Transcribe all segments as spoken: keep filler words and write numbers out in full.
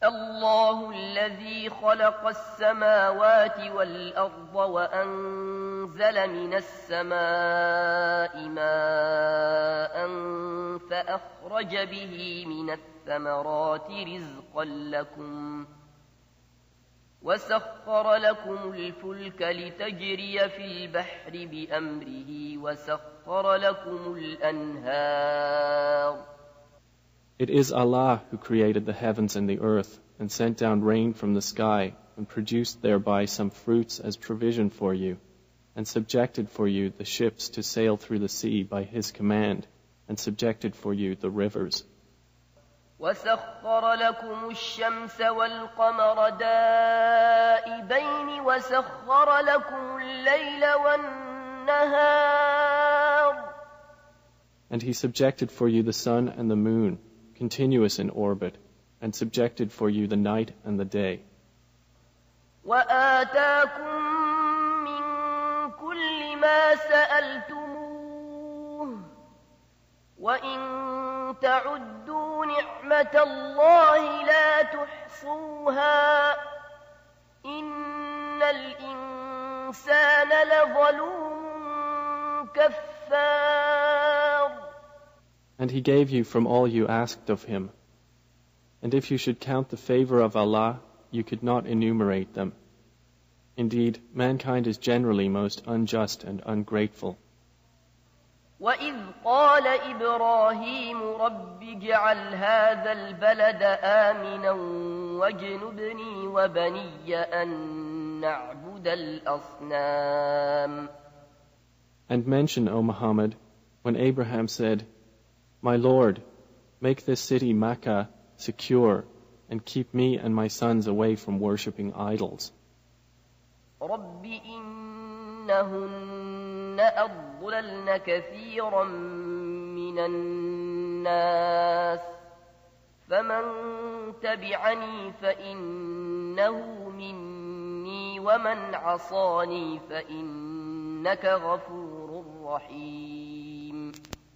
الله الذي خلق السماوات والأرض وأنزل من السماء ماء فأخرج به من الثمرات رزقا لكم وسخر لكم الفلك لتجري في البحر بأمره وسخر لكم الأنهار. It is Allah who created the heavens and the earth and sent down rain from the sky and produced thereby some fruits as provision for you and subjected for you the ships to sail through the sea by His command and subjected for you the rivers. وسخر لكم الشمس والقمر دائبين وسخر لكم الليل والنهار. And He subjected for you the sun and the moon, continuous in orbit, and subjected for you the night and the day. وآتاكم من كل ما سألتموه وإن تعدوا نعمة الله لا تحصوها إن الإنسان لظلوم كفار. And He gave you from all you asked of Him. And if you should count the favor of Allah, you could not enumerate them. Indeed, mankind is generally most unjust and ungrateful. وَإِذْ قَالَ إِبْرَاهِيمُ رَبِّ اجْعَلْ هَذَا الْبَلَدَ آمِنًا وَاجْنُبْنِي وَبَنِيَّ أَن نَّعْبُدَ الْأَصْنَامَ. And mention, O Muhammad, when Abraham said, My Lord, make this city Makkah secure and keep me and my sons away from worshipping idols. رَبِّ إِنَّهُنَّ أَضْلَلْنَ كَثِيرًا مِّنَ النَّاسِ فَمَن تَبِعَنِي فَإِنَّهُ مِنِّي وَمَنْ عَصَانِي فَإِنَّكَ غَفُورٌ رَّحِيمٌ.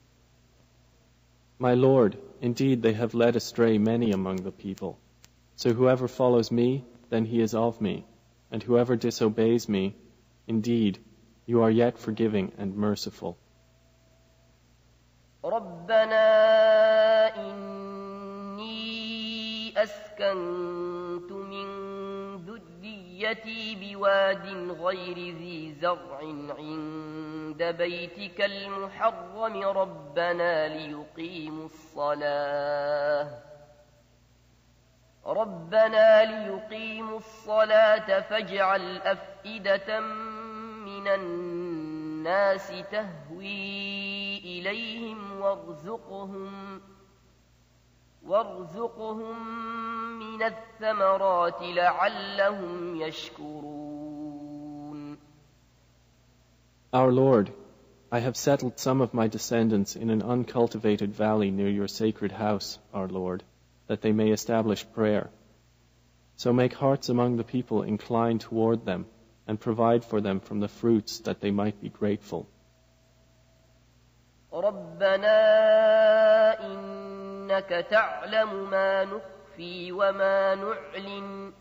My Lord, indeed they have led astray many among the people. So whoever follows me, then he is of me, and whoever disobeys me, indeed, you are yet forgiving and merciful. رَبَّنَا إِنِّي أَسْكَنْتُ مِنْ ذُرِّيَّتِي بِوَادٍ غَيْرِ ذِي زَرْعٍ عِندَ بَيْتِكَ الْمُحَرَّمِ رَبَّنَا لِيُقِيمُوا الصَّلَاةَ رَبَّنَا لِيُقِيمُوا الصَّلَاةَ فَاجْعَلْ أَفْئِدَةً مِّنَ النَّاسِ تَهْوِي إِلَيْهِمْ وَارْزُقْهُمْ وَارْزُقْهُمْ مِنَ الثَّمَرَاتِ لَعَلَّهُمْ يَشْكُرُونَ. Our Lord, I have settled some of my descendants in an uncultivated valley near your sacred house, our Lord, that they may establish prayer. So make hearts among the people incline toward them, and provide for them from the fruits that they might be grateful. رَبَّنَا إِنَّكَ تَعْلَمُ مَا نُخْفِي وَمَا نُعْلِنُ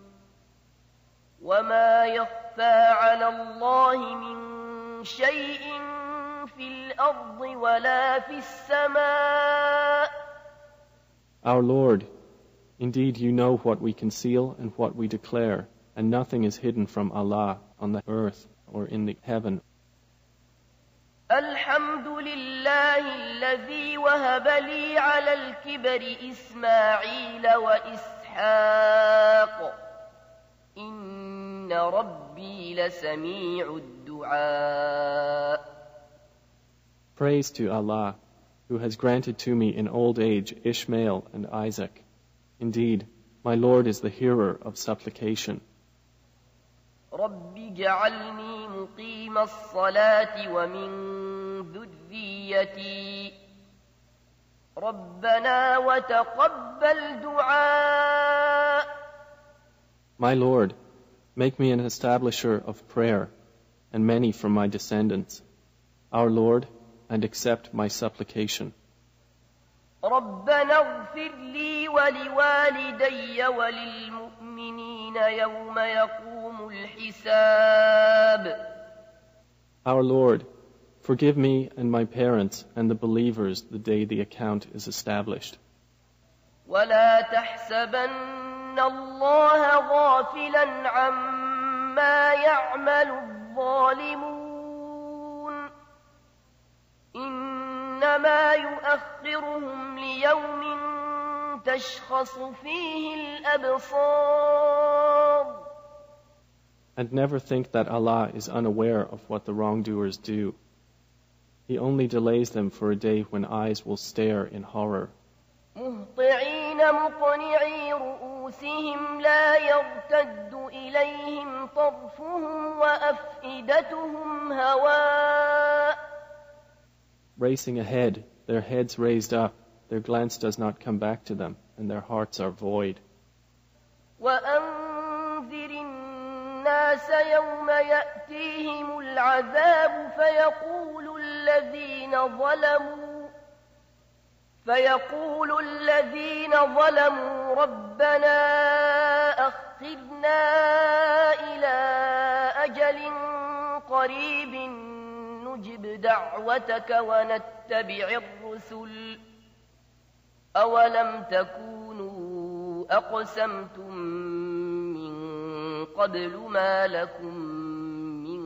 وَمَا يَخْفَى عَلَى اللَّهِ مِنْ شَيْءٍ فِي الْأَرْضِ وَلَا فِي السَّمَاءِ. Our Lord, indeed you know what we conceal and what we declare, and nothing is hidden from Allah on the earth or in the heaven. الحمد لله الذي وهب لي على الكبر إسماعيل وإسحاق إن ربي لسميع الدعاء. Praise to Allah, who has granted to me in old age Ishmael and Isaac. Indeed, my Lord is the hearer of supplication. رب اجعلني مقيم الصلاة ومن ذريتي ربنا وتقبل دعاء. My Lord, make me an establisher of prayer, and many from my descendants. Our Lord, and accept my supplication. ربنا اغفر لي ولوالدي وللمؤمنين يوم يقوم الحساب. Our Lord, forgive me and my parents and the believers the day the account is established. ولا تحسبن الله غافلا عما يعمل الظالمون إنما يؤخرهم ليوم تشخص فيه الأبصار. And never think that Allah is unaware of what the wrongdoers do. He only delays them for a day when eyes will stare in horror. مهطعين مقنعي رؤوسهم لا يرتد إليهم طرفهم وأفئدتهم هواء. Racing ahead, their heads raised up, their glance does not come back to them, and their hearts are void. وأنذر الناس يوم يأتيهم العذاب فيقول الذين ظلموا فيقول الذين ظلموا ربنا أخرنا إلى أجل قريب نجب دعوتك ونتبع الرسل أولم تكونوا أقسمتم من قبل ما لكم من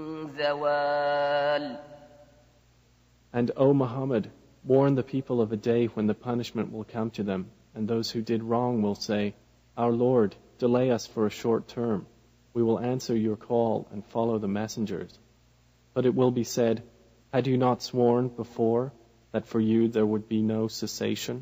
زوال. And O Muhammad, warn the people of a day when the punishment will come to them, and those who did wrong will say, Our Lord, delay us for a short term. We will answer your call and follow the messengers. But it will be said, Had you not sworn before that for you there would be no cessation?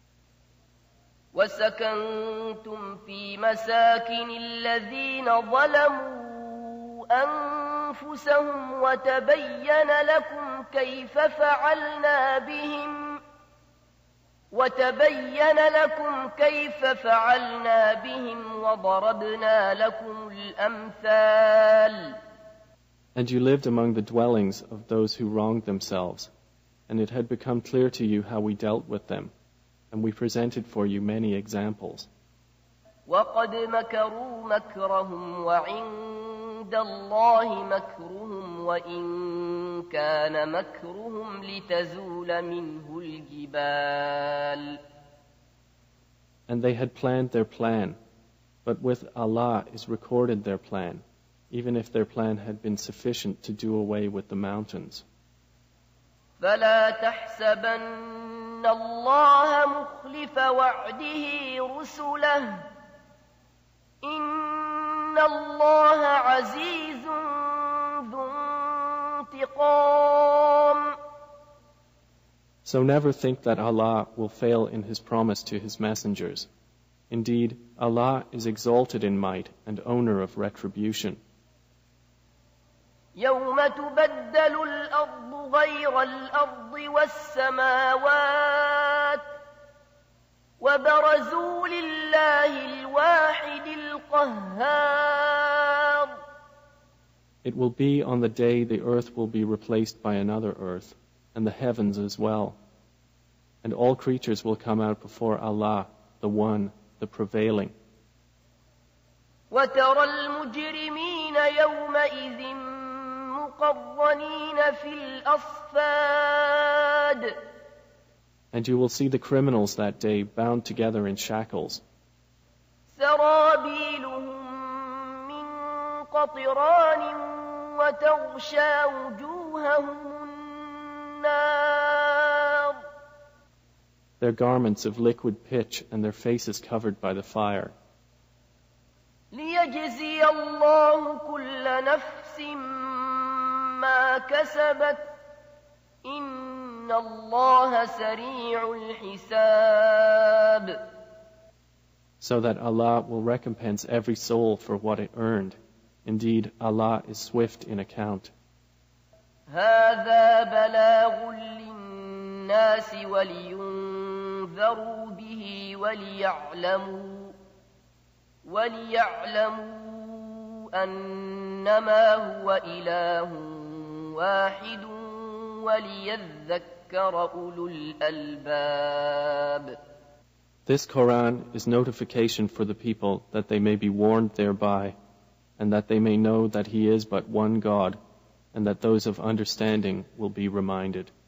وسكنتم في مساكن الذين ظلموا أنفسهم وتبين لكم كيف فعلنا بهم وتبين لكم كيف فعلنا بهم وضربنا لكم الأمثال. And you lived among the dwellings of those who wronged themselves, and it had become clear to you how we dealt with them, and we presented for you many examples. وقد مكروا مكرهم وعند الله مكرهم وإن كان مكرهم لتزول منه الجبال. And they had planned their plan, but with Allah is recorded their plan, even if their plan had been sufficient to do away with the mountains. فلا تحسبن الله مخلف وعده رسله إن الله عزيز ذو انتقام. So never think that Allah will fail in His promise to His messengers. Indeed, Allah is exalted in might and owner of retribution. يوم تبدل الأرض غير الأرض والسماوات وبرزوا لله الواحد القهار. It will be on the day the earth will be replaced by another earth, and the heavens as well. And all creatures will come out before Allah, the One, the Prevailing. وترى المجرمين يومئذ مقرنين في الأصفاد. And you will see the criminals that day bound together in shackles. سرابيلهم من قطران وتغشى وجوههم النار. Their garments of liquid pitch and their faces covered by the fire. ليجزي الله كل نفس ما كسبت إن الله سريع الحساب. So that Allah will recompense every soul for what it earned. Indeed, Allah is swift in account. هذا بلاغ للناس ولينذروا به وليعلموا وليعلموا أنما هو إله واحد وليذكر ليذكر أولو الألباب. This Quran is notification for the people that they may be warned thereby, and that they may know that He is but one God, and that those of understanding will be reminded.